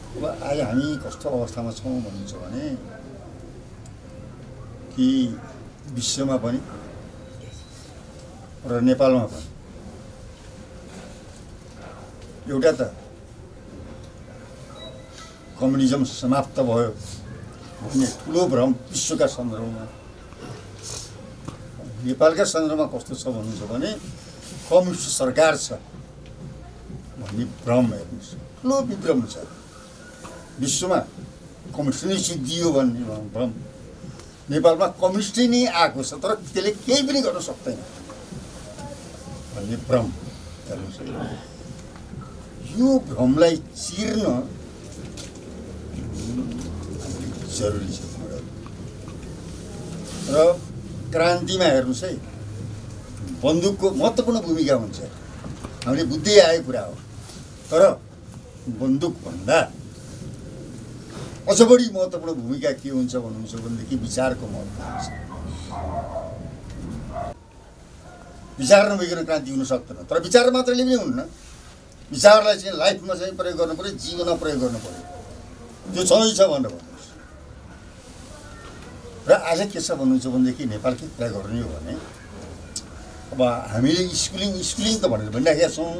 अब आज हामी कस्तो अवस्थामा छौँ भन्नुहुन्छ भने कि विश्वमा पनि र नेपालमा पनि एउटा त कम्युनिजम समाप्त भयो भन्ने ठुलो भ्रम विश्वका सन्दर्भमा, नेपालका सन्दर्भमा कस्तो छ भन्नुहुन्छ भने कम्युनिस्ट सरकार छ भन्ने भ्रम हेर्नुहोस्, ठुलो विभ्रम छ। विश्वमा कम्युनिस्ट नै सिद्धियो भन्ने भ्रम, नेपालमा कम्युनिस्टै नै आएको छ तर त्यसले केही पनि गर्न सक्दैन भन्ने भ्रम हेर्नुहोस्। यो भ्रमलाई चिर्न जरुरी छ र क्रान्तिमा हेर्नुहोस् है, बन्दुकको महत्त्वपूर्ण भूमिका हुन्छ। हामीले बुझ्दै आएको कुरा हो, तर बन्दुकभन्दा अझ बढी महत्त्वपूर्ण भूमिका के हुन्छ भन्नुहुन्छ भनेदेखि विचारको महत्त्व हुन्छ। विचार नभइकन क्रान्ति हुन सक्दैन, तर विचार मात्रले पनि हुन्न। विचारलाई चाहिँ लाइफमा चाहिँ प्रयोग गर्नु पऱ्यो, जीवनमा प्रयोग गर्नु पऱ्यो। त्यो छँदैछ भनेर भन्नुहोस्। र आज के छ भन्नुहुन्छ भनेदेखि नेपालकै कुरा गर्ने हो भने अब हामीले स्कुलिङ त भनेर भनिराखेका छौँ,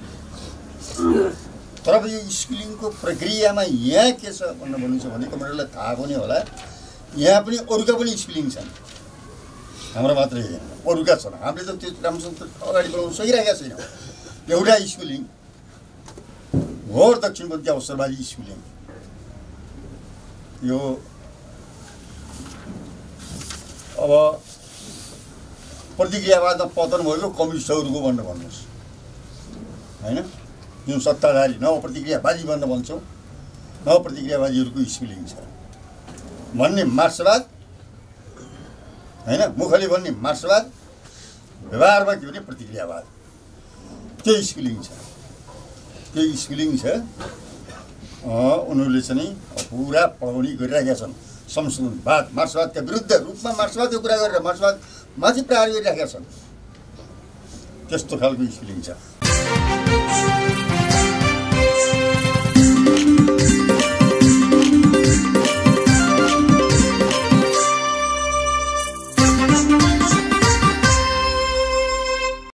तर अब यो स्कुलिङको प्रक्रियामा यहाँ के छ भनेर भन्नुहुन्छ भने कमरेडलाई थाहा पनि होला, यहाँ पनि अरूका पनि स्कुलिङ छन्, हाम्रो मात्रै होइन, अरूका छन्। हामीले त त्यो राम्रोसँग अगाडि बढाउन सकिरहेका छैनौँ। एउटा स्कुलिङ घोर दक्षिणपन्थी अवसरवादी स्कुलिङ, यो अब प्रतिक्रियावादमा पतन भएको कम्युनिस्टहरूको भनेर भन्नुहोस् होइन, जुन सत्ताधारी नवप्रतिक्रियावादी भनेर भन्छौँ, नवप्रतिक्रियावादीहरूको स्कुलिङ छ भन्ने मार्क्सवाद होइन, मुखले भन्ने मार्क्सवाद, व्यवहारमा के भने प्रतिक्रियावाद, त्यो स्कुलिङ छ। त्यो स्कुलिङ छ, उनीहरूले चाहिँ पुरा पढाउने गरिरहेका छन्। संशोधनवाद, मार्क्सवादका विरुद्ध रूपमा मार्क्सवादको कुरा गरेर मार्क्सवाद माथि प्रहार गरिरहेका छन्। त्यस्तो खालको स्कुलिङ छ।